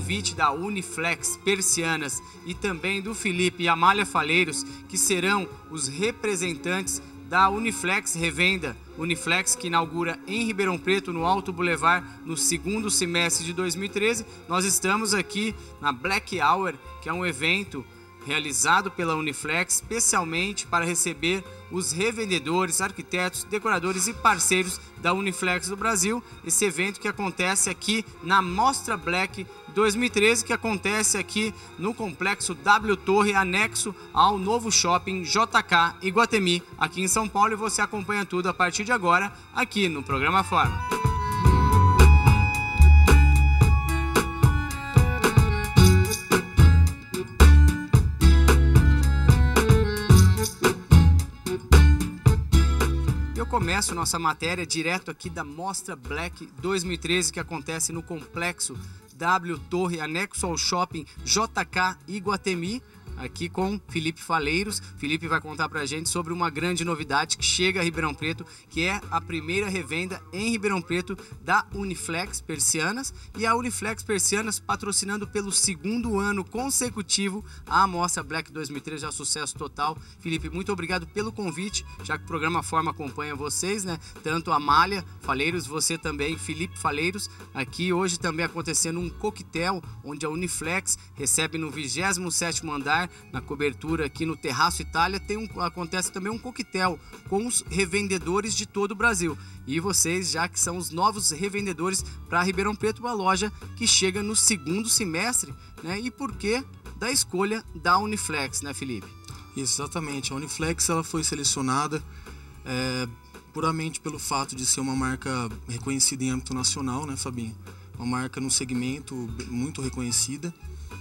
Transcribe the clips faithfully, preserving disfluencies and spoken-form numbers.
convite da Uniflex Persianas e também do Felipe e Amália Faleiros, que serão os representantes da Uniflex Revenda, Uniflex que inaugura em Ribeirão Preto, no Alto Boulevard, no segundo semestre de dois mil e treze. Nós estamos aqui na Black Hour, que é um evento realizado pela Uniflex especialmente para receber os revendedores, arquitetos, decoradores e parceiros da Uniflex do Brasil. Esse evento que acontece aqui na Mostra Black dois mil e treze, que acontece aqui no Complexo W Torre, anexo ao novo shopping J K Iguatemi, aqui em São Paulo, e você acompanha tudo a partir de agora aqui no programa Forma. Começo nossa matéria direto aqui da Mostra Black dois mil e treze, que acontece no Complexo W Torre, anexo ao shopping J K Iguatemi, aqui com Felipe Faleiros. Felipe vai contar pra gente sobre uma grande novidade que chega a Ribeirão Preto, que é a primeira revenda em Ribeirão Preto da Uniflex Persianas, e a Uniflex Persianas patrocinando pelo segundo ano consecutivo a Mostra Black dois mil e treze, é um sucesso total. Felipe, muito obrigado pelo convite, já que o programa Forma acompanha vocês, né? Tanto a Amália Faleiros, você também, Felipe Faleiros, aqui hoje também acontecendo um coquetel, onde a Uniflex recebe no vigésimo sétimo andar, na cobertura aqui no Terraço Itália, tem um, acontece também um coquetel com os revendedores de todo o Brasil. E vocês, já que são os novos revendedores para Ribeirão Preto, uma loja que chega no segundo semestre, né? E por que da escolha da Uniflex, né, Felipe? Exatamente, a Uniflex ela foi selecionada é, puramente pelo fato de ser uma marca reconhecida em âmbito nacional, né, Fabinho? Uma marca no segmento muito reconhecida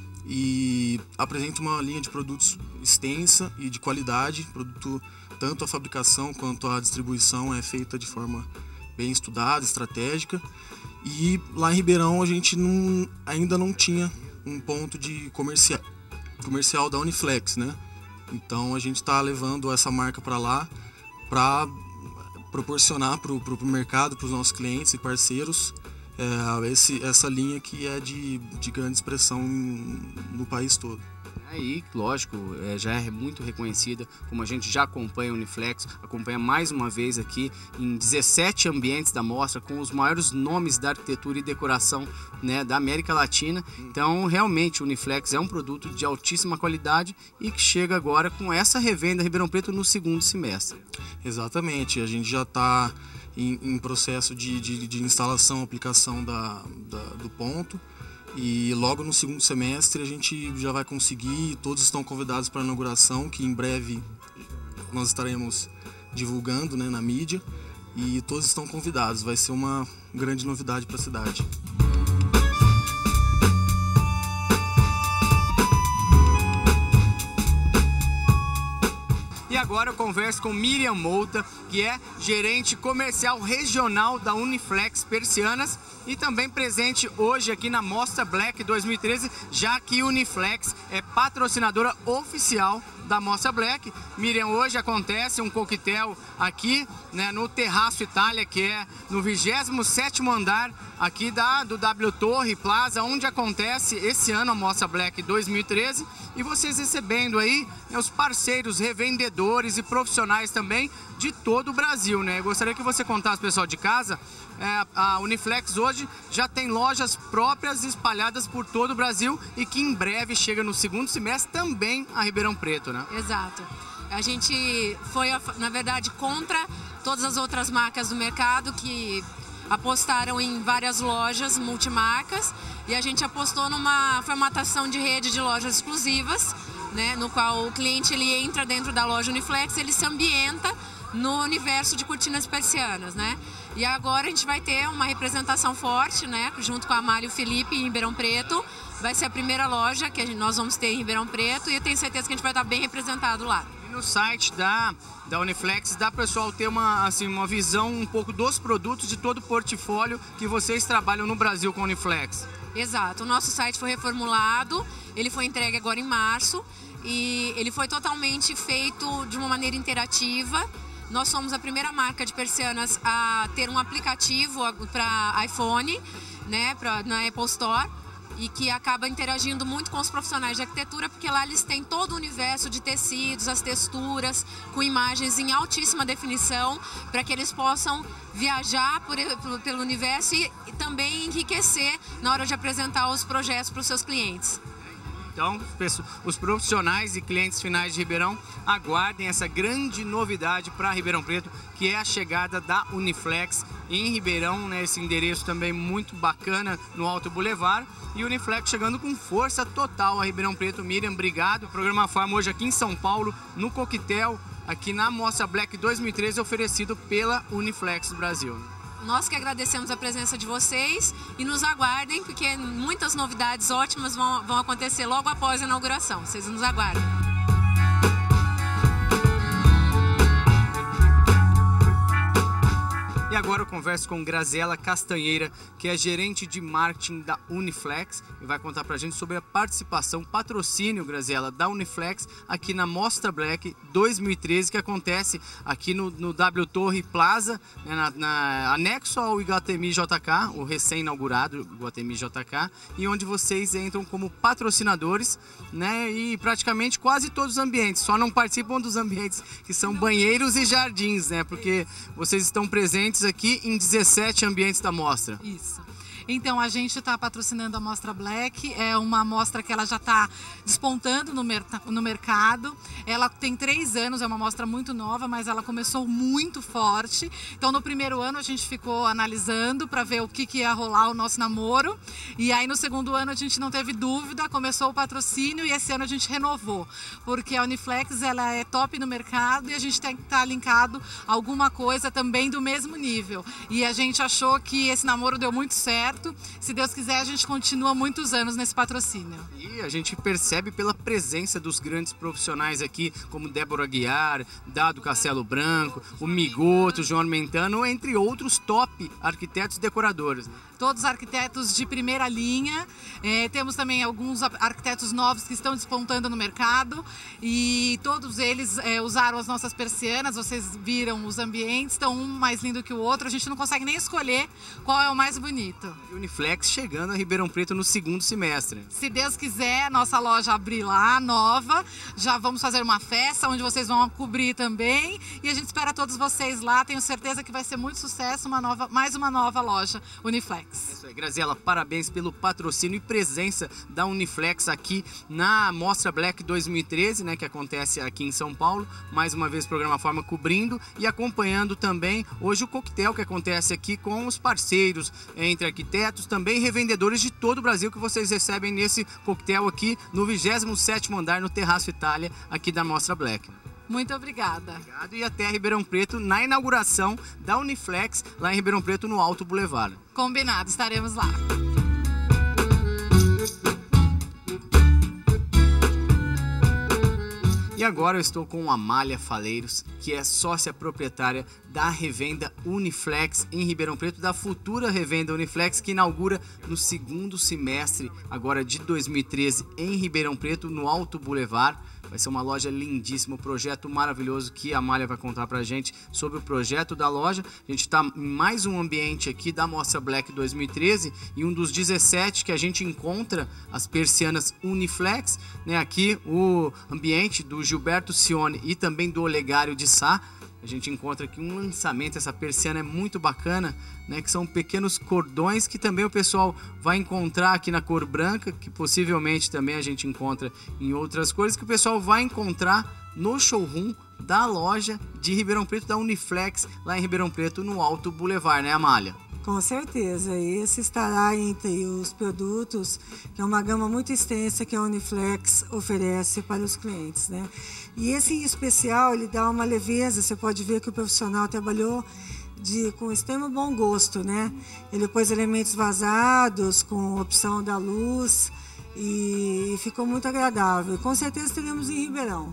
e apresenta uma linha de produtos extensa e de qualidade. Produto, tanto a fabricação quanto a distribuição é feita de forma bem estudada, estratégica. E lá em Ribeirão a gente não, ainda não tinha um ponto de comercial, comercial da Uniflex, né? Então a gente está levando essa marca para lá para proporcionar para o mercado, para os nossos clientes e parceiros, É, esse, essa linha que é de, de grande expressão no país todo. Aí, lógico, é, já é muito reconhecida, como a gente já acompanha a Uniflex, acompanha mais uma vez aqui em dezessete ambientes da mostra, com os maiores nomes da arquitetura e decoração, né, da América Latina. Então, realmente, a Uniflex é um produto de altíssima qualidade e que chega agora com essa revenda em Ribeirão Preto no segundo semestre. Exatamente, a gente já está em, em processo de, de, de instalação, aplicação da, da, do ponto. E logo no segundo semestre a gente já vai conseguir, todos estão convidados para a inauguração, que em breve nós estaremos divulgando, né, na mídia, e todos estão convidados, vai ser uma grande novidade para a cidade. E agora eu converso com Miriam Mouta, que é gerente comercial regional da Uniflex Persianas e também presente hoje aqui na Mostra Black dois mil e treze, já que Uniflex é patrocinadora oficial da Mostra Black. Miriam, hoje acontece um coquetel aqui, né, no Terraço Itália, que é no vigésimo sétimo andar aqui da, do W Torre Plaza, onde acontece esse ano a Mostra Black dois mil e treze, e vocês recebendo aí, né, os parceiros, revendedores e profissionais também de todo o Brasil, né? Eu gostaria que você contasse, pessoal de casa, é, a Uniflex hoje já tem lojas próprias espalhadas por todo o Brasil e que em breve chega no segundo semestre também a Ribeirão Preto, né? Exato. A gente foi, na verdade, contra todas as outras marcas do mercado que apostaram em várias lojas multimarcas, e a gente apostou numa formatação de rede de lojas exclusivas, né, no qual o cliente ele entra dentro da loja Uniflex, ele se ambienta no universo de cortinas persianas, né? E agora a gente vai ter uma representação forte, né, junto com a Amália e o Felipe em Ribeirão Preto. Vai ser a primeira loja que nós vamos ter em Ribeirão Preto e eu tenho certeza que a gente vai estar bem representado lá. E no site da, da Uniflex dá para o pessoal ter uma, assim, uma visão um pouco dos produtos, de todo o portfólio que vocês trabalham no Brasil com a Uniflex. Exato, o nosso site foi reformulado, ele foi entregue agora em março e ele foi totalmente feito de uma maneira interativa. Nós somos a primeira marca de persianas a ter um aplicativo para iPhone, né, pra, na Apple Store. e que acaba interagindo muito com os profissionais de arquitetura, porque lá eles têm todo o universo de tecidos, as texturas, com imagens em altíssima definição, para que eles possam viajar por, pelo universo e, e também enriquecer na hora de apresentar os projetos para os seus clientes. Então, os profissionais e clientes finais de Ribeirão aguardem essa grande novidade para Ribeirão Preto, que é a chegada da Uniflex em Ribeirão, né? Esse endereço também muito bacana no Alto Boulevard. E Uniflex chegando com força total a Ribeirão Preto. Miriam, obrigado. O programa Farm hoje aqui em São Paulo, no Coquetel, aqui na Mostra Black dois mil e treze, oferecido pela Uniflex do Brasil. Nós que agradecemos a presença de vocês e nos aguardem, porque muitas novidades ótimas vão, vão acontecer logo após a inauguração. Vocês nos aguardem. E agora eu converso com Graziela Castanheira, que é gerente de marketing da Uniflex, e vai contar pra gente sobre a participação, patrocínio, Graziela, da Uniflex aqui na Mostra Black dois mil e treze, que acontece aqui no, no W Torre Plaza, né, na, na, anexo ao Iguatemi J K, o recém-inaugurado Iguatemi J K, e onde vocês entram como patrocinadores, né, e praticamente quase todos os ambientes, só não participam dos ambientes que são banheiros e jardins, né, porque vocês estão presentes aqui em dezessete ambientes da mostra. Isso. Então, a gente está patrocinando a Mostra Black, é uma mostra que ela já está despontando no, mer no mercado. Ela tem três anos, é uma mostra muito nova, mas ela começou muito forte. Então, no primeiro ano, a gente ficou analisando para ver o que, que ia rolar o nosso namoro. E aí, no segundo ano, a gente não teve dúvida, começou o patrocínio e esse ano a gente renovou. Porque a Uniflex, ela é top no mercado e a gente tem que estar linkado a alguma coisa também do mesmo nível. E a gente achou que esse namoro deu muito certo. Se Deus quiser, a gente continua muitos anos nesse patrocínio. E a gente percebe pela presença dos grandes profissionais aqui, como Débora Guiar, Dado Castelo Branco, o Migoto, o João Armentano, entre outros top arquitetos e decoradores. Todos arquitetos de primeira linha. É, temos também alguns arquitetos novos que estão despontando no mercado e todos eles é, usaram as nossas persianas. Vocês viram os ambientes, estão um mais lindo que o outro. A gente não consegue nem escolher qual é o mais bonito. Uniflex chegando a Ribeirão Preto no segundo semestre. Se Deus quiser, nossa loja abrir lá, nova. Já vamos fazer uma festa onde vocês vão cobrir também. E a gente espera todos vocês lá. Tenho certeza que vai ser muito sucesso, uma nova, mais uma nova loja Uniflex. Isso aí, Graziela, parabéns pelo patrocínio e presença da Uniflex aqui na Mostra Black dois mil e treze, né, que acontece aqui em São Paulo. Mais uma vez o programa Forma cobrindo e acompanhando também hoje o coquetel que acontece aqui com os parceiros entre arquitetos, também revendedores de todo o Brasil que vocês recebem nesse coquetel aqui no vigésimo sétimo andar no Terraço Itália, aqui da Mostra Black. Muito obrigada. Obrigado e até Ribeirão Preto na inauguração da Uniflex lá em Ribeirão Preto no Alto Boulevard. Combinado, estaremos lá. E agora eu estou com a Amália Faleiros, que é sócia proprietária da revenda Uniflex em Ribeirão Preto, da futura revenda Uniflex, que inaugura no segundo semestre agora de dois mil e treze em Ribeirão Preto, no Alto Boulevard. Vai ser uma loja lindíssima, um projeto maravilhoso que a Amália vai contar pra gente sobre o projeto da loja. A gente está em mais um ambiente aqui da Mostra Black dois mil e treze e um dos dezessete que a gente encontra as persianas Uniflex, né? Aqui o ambiente do Gilberto Cione e também do Olegário de Sá. A gente encontra aqui um lançamento, essa persiana é muito bacana, né, que são pequenos cordões que também o pessoal vai encontrar aqui na cor branca, que possivelmente também a gente encontra em outras cores, que o pessoal vai encontrar no showroom da loja de Ribeirão Preto, da Uniflex, lá em Ribeirão Preto, no Alto Boulevard, né, Amália? Com certeza, esse estará entre os produtos, que é uma gama muito extensa que a Uniflex oferece para os clientes, né? E esse em especial, ele dá uma leveza, você pode ver que o profissional trabalhou de, com extremo bom gosto, né? Ele pôs elementos vazados, com opção da luz, e ficou muito agradável. Com certeza teremos em Ribeirão.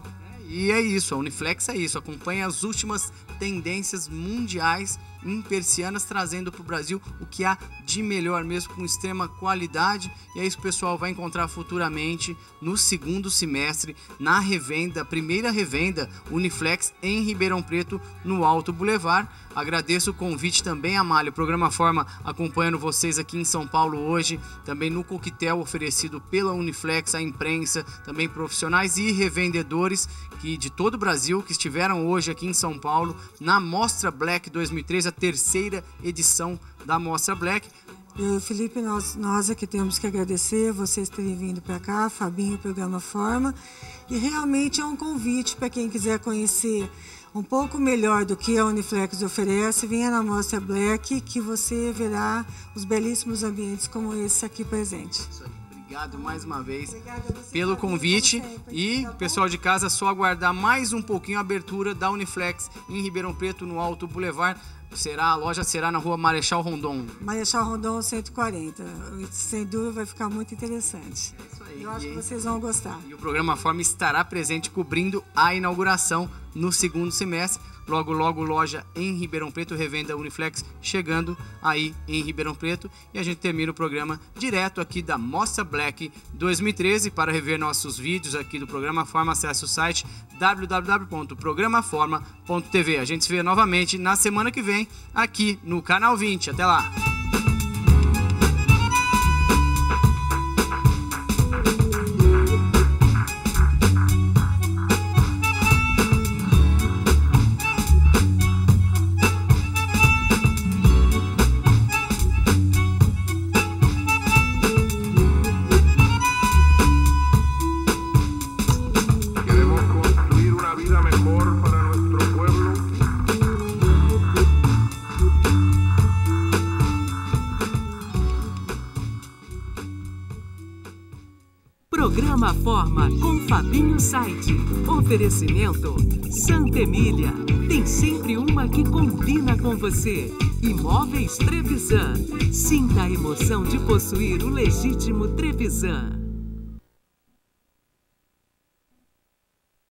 E é isso, a Uniflex é isso, acompanha as últimas tendências mundiais em persianas, trazendo para o Brasil o que há de melhor mesmo, com extrema qualidade. E é isso, pessoal, vai encontrar futuramente no segundo semestre, na revenda, primeira revenda Uniflex em Ribeirão Preto, no Alto Boulevard. Agradeço o convite também, Amália, o programa Forma acompanhando vocês aqui em São Paulo hoje, também no coquetel oferecido pela Uniflex, a imprensa, também profissionais e revendedores que de todo o Brasil que estiveram hoje aqui em São Paulo na Mostra Black dois mil e treze, a terceira edição da Mostra Black. Eu, Felipe, nós, nós aqui temos que agradecer vocês terem vindo para cá, Fabinho, o programa Forma, e realmente é um convite para quem quiser conhecer um pouco melhor do que a Uniflex oferece, venha na Mostra Black, que você verá os belíssimos ambientes como esse aqui presente. Obrigado mais uma vez pelo convite e, pessoal de casa, só aguardar mais um pouquinho a abertura da Uniflex em Ribeirão Preto, no Alto Boulevard. Será, a loja será na rua Marechal Rondon. Marechal Rondon cento e quarenta. Sem dúvida vai ficar muito interessante. É isso aí. Eu acho e, que vocês vão gostar. E o programa Forma estará presente cobrindo a inauguração no segundo semestre. Logo, logo, loja em Ribeirão Preto, revenda Uniflex chegando aí em Ribeirão Preto. E a gente termina o programa direto aqui da Mostra Black dois mil e treze. Para rever nossos vídeos aqui do programa Forma, acesse o site w w w ponto programa forma ponto t v. A gente se vê novamente na semana que vem aqui no Canal vinte. Até lá! Programa Forma com Fabinho Site. Oferecimento Santa Emília. Tem sempre uma que combina com você. Imóveis Trevisan. Sinta a emoção de possuir o legítimo Trevisan.